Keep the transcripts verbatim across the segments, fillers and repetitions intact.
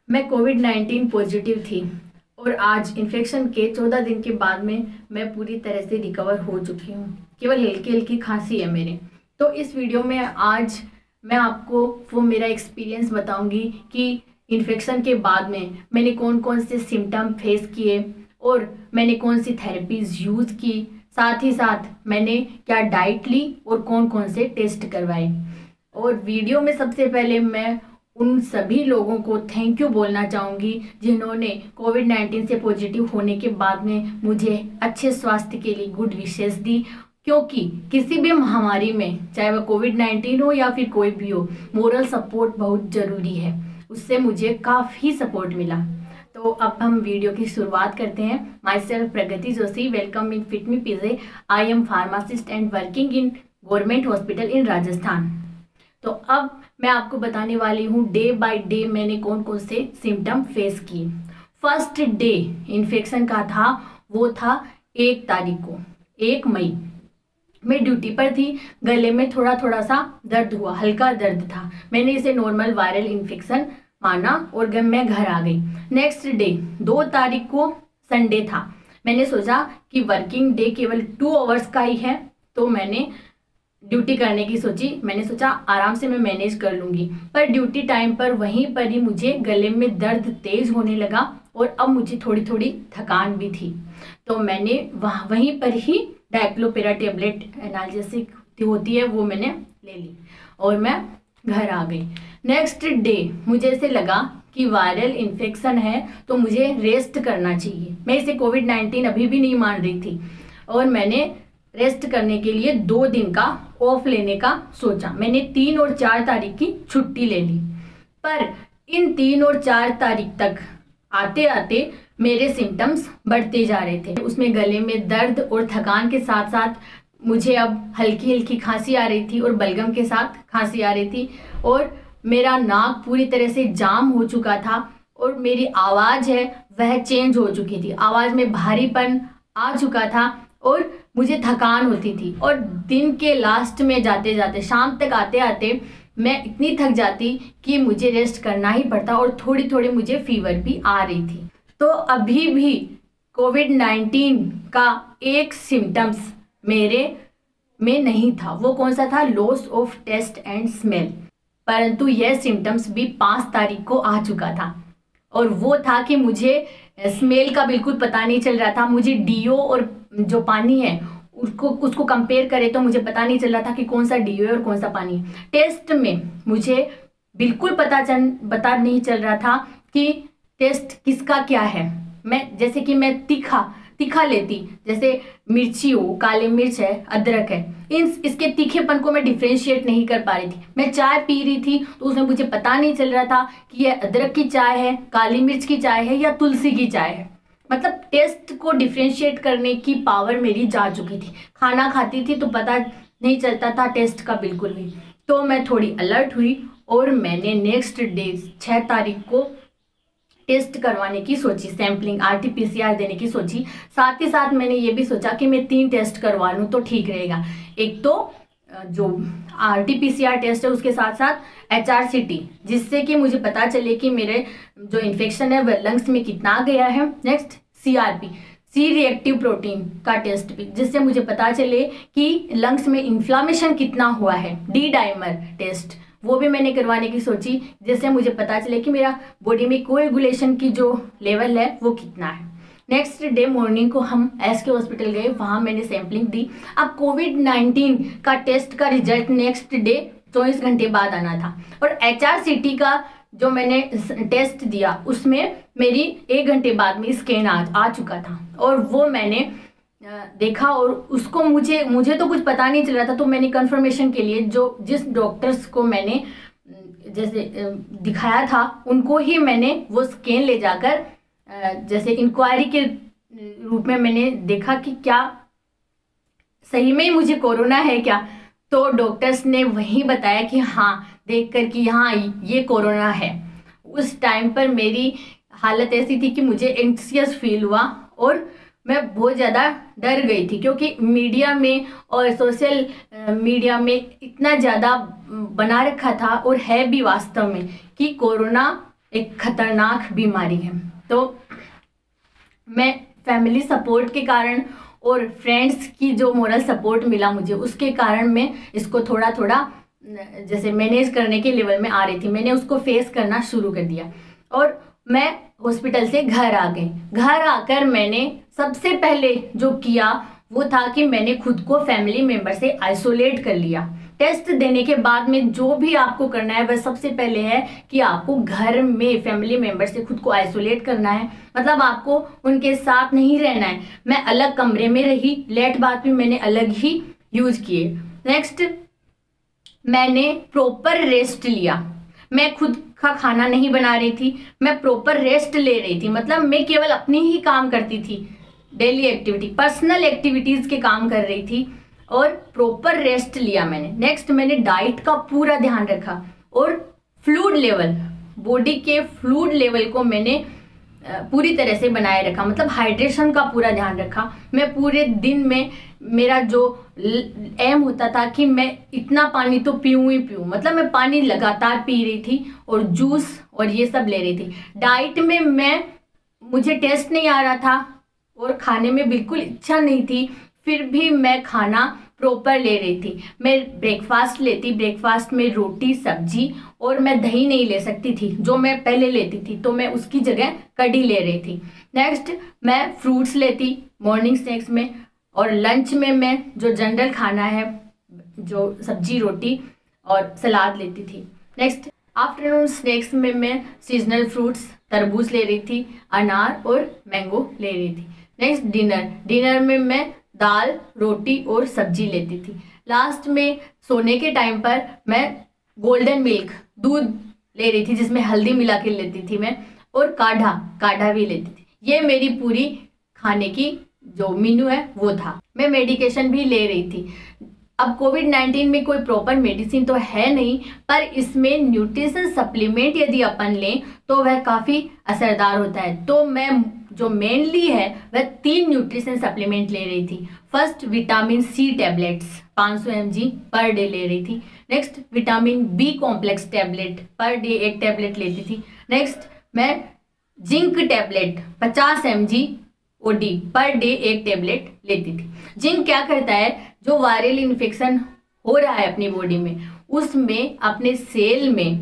मैं Covid nineteen positive थी और आज इन्फेक्शन के चौदह दिन के बाद में मैं पूरी तरह से रिकवर हो चुकी हूँ। केवल हल्की हल्की खांसी है मेरे। तो इस वीडियो में आज मैं आपको वो मेरा एक्सपीरियंस बताऊंगी कि इन्फेक्शन के बाद में मैंने कौन कौन से सिम्टम फेस किए और मैंने कौन सी थेरेपीज़ यूज़ की, साथ ही साथ मैंने क्या डाइट ली और कौन कौन से टेस्ट करवाए। और वीडियो में सबसे पहले मैं उन सभी लोगों को थैंक यू बोलना चाहूँगी जिन्होंने कोविड नाइन्टीन से पॉजिटिव होने के बाद में मुझे अच्छे स्वास्थ्य के लिए गुड विशेस दी, क्योंकि किसी भी महामारी में, चाहे वह कोविड नाइन्टीन हो या फिर कोई भी हो, मोरल सपोर्ट बहुत ज़रूरी है। उससे मुझे काफ़ी सपोर्ट मिला। तो अब हम वीडियो की शुरुआत करते हैं। Myself Pragati Joshi, welcome in fit me PJ. I am pharmacist and working in government hospital in Rajasthan. तो अब मैं आपको बताने वाली हूँ डे बाय डे मैंने कौन कौन से सिम्टम फेस किए। फर्स्ट डे इन्फेक्शन का था वो था एक तारीख को, एक मई। मैं ड्यूटी पर थी, गले में थोड़ा थोड़ा सा दर्द हुआ, हल्का दर्द था। मैंने इसे नॉर्मल वायरल इन्फेक्शन माना और मैं घर आ गई। नेक्स्ट डे दो तारीख को संडे था। मैंने सोचा कि वर्किंग डे केवल टू आवर्स का ही है, तो मैंने ड्यूटी करने की सोची। मैंने सोचा आराम से मैं मैनेज कर लूँगी, पर ड्यूटी टाइम पर वहीं पर ही मुझे गले में दर्द तेज होने लगा और अब मुझे थोड़ी थोड़ी थकान भी थी। तो मैंने वहाँ वहीं पर ही डायक्लोपेरा टेबलेट एनाल्जेसिक होती है वो मैंने ले ली और मैं घर आ गई। नेक्स्ट डे मुझे ऐसे लगा कि वायरल इन्फेक्शन है तो मुझे रेस्ट करना चाहिए। मैं इसे कोविड नाइन्टीन अभी भी नहीं मान रही थी और मैंने रेस्ट करने के लिए दो दिन का ऑफ लेने का सोचा। मैंने तीन और चार तारीख की छुट्टी ले ली, पर इन तीन और चार तारीख तक आते आते मेरे सिम्टम्स बढ़ते जा रहे थे। उसमें गले में दर्द और थकान के साथ साथ मुझे अब हल्की हल्की खांसी आ रही थी और बलगम के साथ खांसी आ रही थी और मेरा नाक पूरी तरह से जाम हो चुका था और मेरी आवाज़ है वह चेंज हो चुकी थी। आवाज़ में भारीपन आ चुका था और मुझे थकान होती थी और दिन के लास्ट में जाते जाते शाम तक आते आते मैं इतनी थक जाती कि मुझे रेस्ट करना ही पड़ता और थोड़ी थोड़ी मुझे फीवर भी आ रही थी। तो अभी भी कोविड नाइन्टीन का एक सिम्टम्स मेरे में नहीं था। वो कौन सा था? Loss of taste and smell. परंतु यह सिम्टम्स भी पाँच तारीख को आ चुका था और वो था कि मुझे स्मेल का बिल्कुल पता नहीं चल रहा था। मुझे डीओ और जो पानी है उसको उसको कंपेयर करें तो मुझे पता नहीं चल रहा था कि कौन सा डीओ है और कौन सा पानी है। टेस्ट में मुझे बिल्कुल पता चल पता नहीं चल रहा था कि टेस्ट किसका क्या है। मैं जैसे कि मैं तीखा तीखा लेती, जैसे मिर्ची हो, काली मिर्च है, अदरक है, इन इसके तीखेपन को मैं डिफ्रेंशिएट नहीं कर पा रही थी। मैं चाय पी रही थी तो उसमें मुझे पता नहीं चल रहा था कि यह अदरक की चाय है, काली मिर्च की चाय है या तुलसी की चाय है। मतलब टेस्ट को डिफ्रेंशिएट करने की पावर मेरी जा चुकी थी। खाना खाती थी तो पता नहीं चलता था टेस्ट का बिल्कुल भी। तो मैं थोड़ी अलर्ट हुई और मैंने नेक्स्ट डे छः तारीख को टेस्ट करवाने की सोची, sampling R T P C R देने की सोची। साथ ही साथ मैंने ये भी सोचा कि मैं तीन टेस्ट करवा लूँ तो ठीक रहेगा। एक तो जो R T P C R test है उसके साथ साथ एच आर सी टी, जिससे कि मुझे पता चले कि मेरे जो इन्फेक्शन है वह लंग्स में कितना गया है। Next C R P, C reactive protein का टेस्ट भी, जिससे मुझे पता चले कि लंग्स में इन्फ्लामेशन कितना हुआ है। डी डाइमर टेस्ट वो भी मैंने करवाने की सोची, जिससे मुझे पता चले कि मेरा बॉडी में कोएगुलेशन की जो लेवल है वो कितना है। नेक्स्ट डे मॉर्निंग को हम एस के हॉस्पिटल गए, वहाँ मैंने सैम्पलिंग दी। अब कोविड नाइन्टीन का टेस्ट का रिजल्ट नेक्स्ट डे चौबीस घंटे बाद आना था और एच आर सी टी का जो मैंने टेस्ट दिया उसमें मेरी एक घंटे बाद में स्कैन आ, आ चुका था और वो मैंने देखा और उसको मुझे मुझे तो कुछ पता नहीं चल रहा था। तो मैंने कंफर्मेशन के लिए जो जिस डॉक्टर्स को मैंने जैसे दिखाया था उनको ही मैंने वो स्कैन ले जाकर जैसे इंक्वायरी के रूप में मैंने देखा कि क्या सही में मुझे कोरोना है क्या। तो डॉक्टर्स ने वही बताया कि हाँ, देख कर कि हाँ ये कोरोना है। उस टाइम पर मेरी हालत ऐसी थी कि मुझे एंक्सियस फील हुआ और मैं बहुत ज़्यादा डर गई थी, क्योंकि मीडिया में और सोशल मीडिया में इतना ज़्यादा बना रखा था और है भी वास्तव में कि कोरोना एक खतरनाक बीमारी है। तो मैं फैमिली सपोर्ट के कारण और फ्रेंड्स की जो मोरल सपोर्ट मिला मुझे, उसके कारण मैं इसको थोड़ा थोड़ा जैसे मैनेज करने के लेवल में आ रही थी। मैंने उसको फेस करना शुरू कर दिया और मैं हॉस्पिटल से घर आ गई। घर आकर मैंने सबसे पहले जो किया वो था कि मैंने खुद को फैमिली मेंबर से आइसोलेट कर लिया। टेस्ट देने के बाद में जो भी आपको करना है वह सबसे पहले है कि आपको घर में फैमिली मेंबर से खुद को आइसोलेट करना है, मतलब आपको उनके साथ नहीं रहना है। मैं अलग कमरे में रही, लेट बाथ भी मैंने अलग ही यूज किए। नेक्स्ट, मैंने प्रॉपर रेस्ट लिया। मैं खुद का खाना नहीं बना रही थी, मैं प्रॉपर रेस्ट ले रही थी, मतलब मैं केवल अपनी ही काम करती थी, डेली एक्टिविटी, पर्सनल एक्टिविटीज के काम कर रही थी और प्रॉपर रेस्ट लिया मैंने। नेक्स्ट, मैंने डाइट का पूरा ध्यान रखा और फ्लूइड लेवल, बॉडी के फ्लूइड लेवल को मैंने पूरी तरह से बनाए रखा, मतलब हाइड्रेशन का पूरा ध्यान रखा। मैं पूरे दिन में मेरा जो एम होता था कि मैं इतना पानी तो पीऊँ ही पीऊँ, मतलब मैं पानी लगातार पी रही थी और जूस और ये सब ले रही थी। डाइट में मैं मुझे टेस्ट नहीं आ रहा था और खाने में बिल्कुल इच्छा नहीं थी, फिर भी मैं खाना प्रॉपर ले रही थी। मैं ब्रेकफास्ट लेती, ब्रेकफास्ट में रोटी सब्जी और मैं दही नहीं ले सकती थी जो मैं पहले लेती थी, तो मैं उसकी जगह कढ़ी ले रही थी। नेक्स्ट, मैं फ्रूट्स लेती मॉर्निंग स्नैक्स में और लंच में मैं जो जनरल खाना है जो सब्जी रोटी और सलाद लेती थी। नेक्स्ट, आफ्टरनून स्नैक्स में मैं सीजनल फ्रूट्स तरबूज ले रही थी, अनार और मैंगो ले रही थी। नेक्स्ट, डिनर डिनर में मैं दाल रोटी और सब्जी लेती थी। लास्ट में सोने के टाइम पर मैं गोल्डन मिल्क दूध ले रही थी जिसमें हल्दी मिला के लेती थी मैं, और काढ़ा काढ़ा भी लेती थी। ये मेरी पूरी खाने की जो मेन्यू है वो था। मैं मेडिकेशन भी ले रही थी। अब कोविड नाइन्टीन में कोई प्रॉपर मेडिसिन तो है नहीं, पर इसमें न्यूट्रिशन सप्लीमेंट यदि अपन लें तो वह काफ़ी असरदार होता है। तो मैं जो मेनली है वह तीन न्यूट्रिशन सप्लीमेंट ले रही थी। फर्स्ट, विटामिन सी टैबलेट्स पाँच सौ एम जी पर डे ले रही थी। Next, vitamin B complex tablet per day एक टैबलेट लेती थी। नेक्स्ट, मैं जिंक टैबलेट पचास M G O D per day एक टैबलेट लेती थी। जिंक क्या करता है, जो वायरल इन्फेक्शन हो रहा है अपनी बॉडी में उसमें अपने सेल में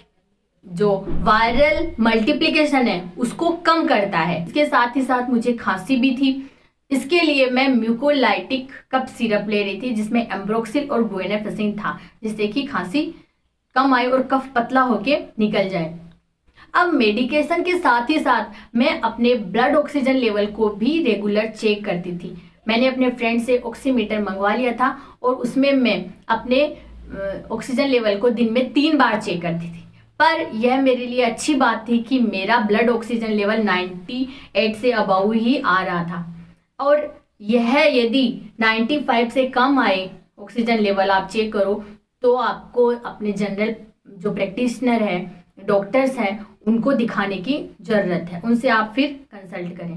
जो वायरल मल्टीप्लिकेशन है उसको कम करता है। इसके साथ ही साथ मुझे खांसी भी थी, इसके लिए मैं म्यूकोलाइटिक कफ सिरप ले रही थी जिसमें एम्ब्रोक्सिल और गुएनाफेसिन था, जिससे कि खांसी कम आए और कफ पतला होके निकल जाए। अब मेडिकेशन के साथ ही साथ मैं अपने ब्लड ऑक्सीजन लेवल को भी रेगुलर चेक करती थी। मैंने अपने फ्रेंड से ऑक्सीमीटर मंगवा लिया था और उसमें मैं अपने ऑक्सीजन लेवल को दिन में तीन बार चेक करती थी। पर यह मेरे लिए अच्छी बात थी कि मेरा ब्लड ऑक्सीजन लेवल अट्ठानवे से अबव ही आ रहा था, और यह यदि पचानवे से कम आए ऑक्सीजन लेवल आप चेक करो तो आपको अपने जनरल जो प्रैक्टिशनर है, डॉक्टर्स हैं, उनको दिखाने की ज़रूरत है, उनसे आप फिर कंसल्ट करें।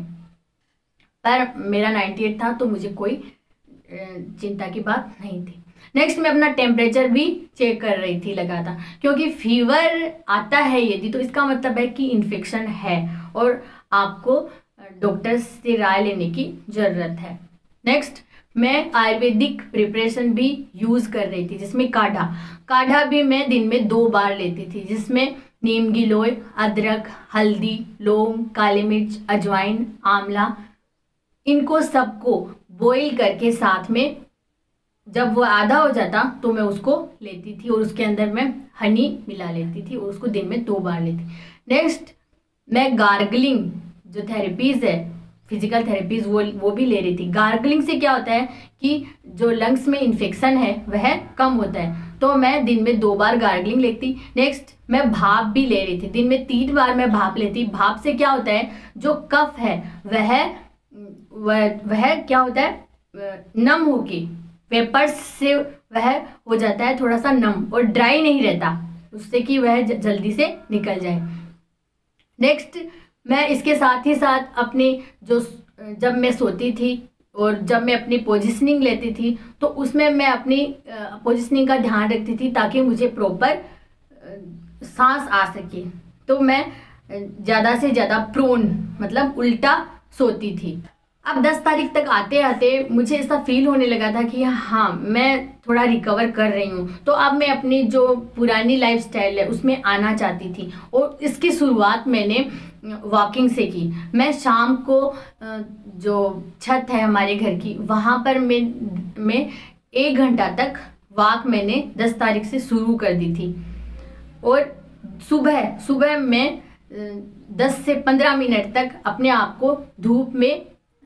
पर मेरा अट्ठानवे था तो मुझे कोई चिंता की बात नहीं थी। नेक्स्ट, मैं अपना टेम्परेचर भी चेक कर रही थी लगातार, क्योंकि फीवर आता है यदि तो इसका मतलब है कि इन्फेक्शन है और आपको डॉक्टर से राय लेने की ज़रूरत है। नेक्स्ट, मैं आयुर्वेदिक प्रिपरेशन भी यूज़ कर रही थी जिसमें काढ़ा काढ़ा भी मैं दिन में दो बार लेती थी, जिसमें नीम गिलोय, अदरक, हल्दी, लौंग, काली मिर्च, अजवाइन, आंवला, इनको सबको बॉईल करके साथ में जब वो आधा हो जाता तो मैं उसको लेती थी और उसके अंदर मैं हनी मिला लेती थी और उसको दिन में दो बार लेती। नेक्स्ट, मैं गार्गलिंग जो थेरेपीज़ है, फिजिकल थेरेपीज़, वो वो भी ले रही थी। गार्गलिंग से क्या होता है कि जो लंग्स में इन्फेक्शन है वह कम होता है, तो मैं दिन में दो बार गार्गलिंग लेती। नेक्स्ट, मैं भाप भी ले रही थी, दिन में तीन बार मैं भाप लेती। भाप से क्या होता है, जो कफ है वह वह, वह क्या होता है, नम होके वेपर्स से वह हो जाता है थोड़ा सा नम और ड्राई नहीं रहता, उससे कि वह जल्दी से निकल जाए। नेक्स्ट, मैं इसके साथ ही साथ अपनी जो जब मैं सोती थी और जब मैं अपनी पोजिशनिंग लेती थी तो उसमें मैं अपनी पोजिशनिंग का ध्यान रखती थी ताकि मुझे प्रॉपर सांस आ सके। तो मैं ज़्यादा से ज़्यादा प्रोन मतलब उल्टा सोती थी। अब दस तारीख तक आते आते मुझे ऐसा फील होने लगा था कि हाँ मैं थोड़ा रिकवर कर रही हूँ, तो अब मैं अपनी जो पुरानी लाइफस्टाइल है उसमें आना चाहती थी। और इसकी शुरुआत मैंने वॉकिंग से की। मैं शाम को जो छत है हमारे घर की वहाँ पर मैं मैं एक घंटा तक वॉक मैंने दस तारीख से शुरू कर दी थी। और सुबह सुबह मैं दस से पंद्रह मिनट तक अपने आप को धूप में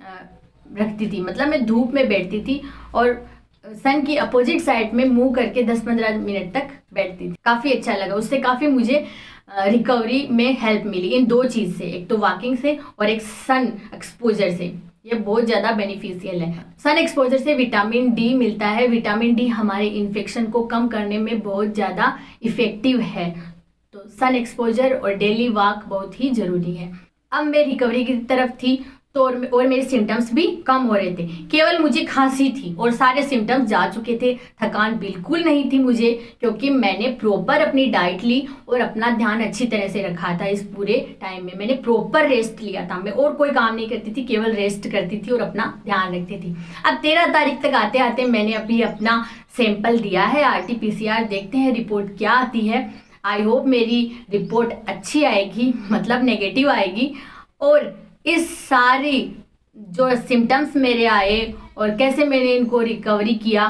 रखती थी, मतलब मैं धूप में बैठती थी और सन की अपोजिट साइड में मुंह करके दस पंद्रह मिनट तक बैठती थी। काफ़ी अच्छा लगा, उससे काफ़ी मुझे रिकवरी में हेल्प मिली इन दो चीज़ से, एक तो वॉकिंग से और एक सन एक्सपोजर से। ये बहुत ज़्यादा बेनिफिशियल है। सन एक्सपोजर से विटामिन डी मिलता है। विटामिन डी हमारे इन्फेक्शन को कम करने में बहुत ज़्यादा इफ़ेक्टिव है। तो सन एक्सपोजर और डेली वॉक बहुत ही ज़रूरी है। अब मैं रिकवरी की तरफ थी तो और, और मेरे सिम्टम्स भी कम हो रहे थे। केवल मुझे खांसी थी और सारे सिम्टम्स जा चुके थे। थकान बिल्कुल नहीं थी मुझे, क्योंकि मैंने प्रॉपर अपनी डाइट ली और अपना ध्यान अच्छी तरह से रखा था। इस पूरे टाइम में मैंने प्रॉपर रेस्ट लिया था। मैं और कोई काम नहीं करती थी, केवल रेस्ट करती थी और अपना ध्यान रखती थी। अब तेरह तारीख तक आते आते मैंने अभी अपना सैंपल दिया है R T P C R. देखते हैं रिपोर्ट क्या आती है। आई होप मेरी रिपोर्ट अच्छी आएगी, मतलब नेगेटिव आएगी। और इस सारी जो सिम्टम्स मेरे आए और कैसे मैंने इनको रिकवरी किया,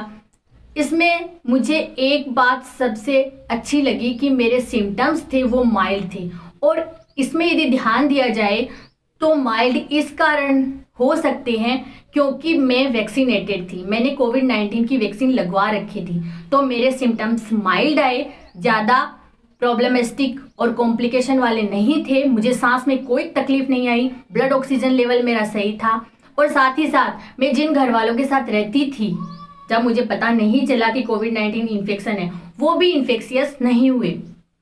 इसमें मुझे एक बात सबसे अच्छी लगी कि मेरे सिम्टम्स थे वो माइल्ड थे। और इसमें यदि ध्यान दिया जाए तो माइल्ड इस कारण हो सकते हैं क्योंकि मैं वैक्सीनेटेड थी। मैंने कोविड नाइन्टीन की वैक्सीन लगवा रखी थी, तो मेरे सिम्टम्स माइल्ड आए, ज़्यादा प्रॉब्लमेस्टिक और कॉम्प्लिकेशन वाले नहीं थे। मुझे सांस में कोई तकलीफ नहीं आई, ब्लड ऑक्सीजन लेवल मेरा सही था। और साथ ही साथ मैं जिन घर वालों के साथ रहती थी, जब मुझे पता नहीं चला कि कोविड नाइन्टीन इन्फेक्शन है, वो भी इन्फेक्शियस नहीं हुए।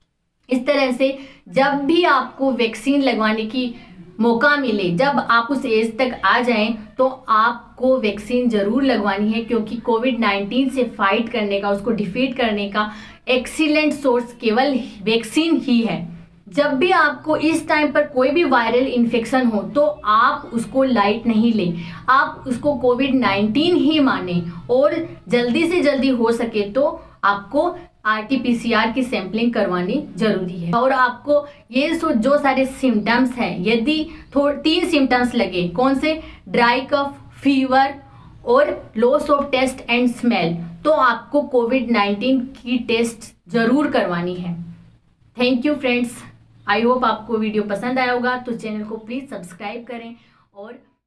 इस तरह से जब भी आपको वैक्सीन लगवाने की मौका मिले, जब आप उस एज तक आ जाएं, तो आपको वैक्सीन ज़रूर लगवानी है, क्योंकि कोविड नाइन्टीन से फाइट करने का, उसको डिफीट करने का एक्सीलेंट सोर्स केवल वैक्सीन ही है। जब भी आपको इस टाइम पर कोई भी वायरल इन्फेक्शन हो तो आप उसको लाइट नहीं लें, आप उसको कोविड नाइन्टीन ही माने। और जल्दी से जल्दी हो सके तो आपको R T P C R की सैंपलिंग करवानी जरूरी है। और आपको ये जो सारे सिम्टम्स हैं, यदि थोड़े तीन सिम्टम्स लगे, कौन से, ड्राई कफ, फीवर और loss of taste and smell, तो आपको कोविड नाइन्टीन की टेस्ट जरूर करवानी है। Thank you friends, I hope आपको वीडियो पसंद आया होगा। तो चैनल को प्लीज़ सब्सक्राइब करें और